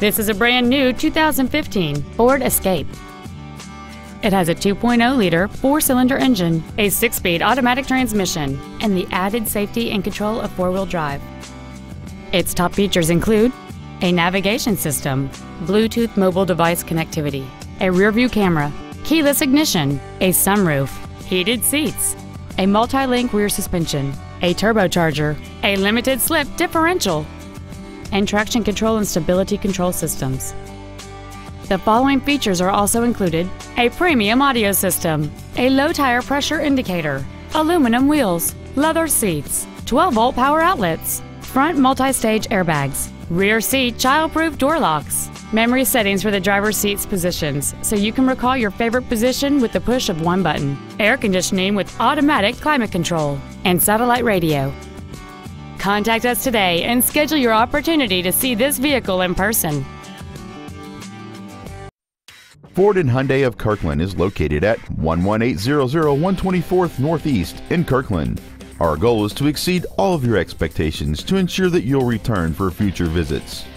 This is a brand new 2015 Ford Escape. It has a 2.0-liter four-cylinder engine, a 6-speed automatic transmission, and the added safety and control of four-wheel drive. Its top features include a navigation system, Bluetooth mobile device connectivity, a rear-view camera, keyless ignition, a sunroof, heated seats, a multi-link rear suspension, a turbocharger, a limited slip differential, and traction control and stability control systems. The following features are also included: a premium audio system, a low tire pressure indicator, aluminum wheels, leather seats, 12-volt power outlets, front multi-stage airbags, rear seat child-proof door locks, memory settings for the driver's seat's positions so you can recall your favorite position with the push of one button, air conditioning with automatic climate control, and satellite radio. Contact us today and schedule your opportunity to see this vehicle in person. Ford and Hyundai of Kirkland is located at 11800 124th Northeast in Kirkland. Our goal is to exceed all of your expectations to ensure that you'll return for future visits.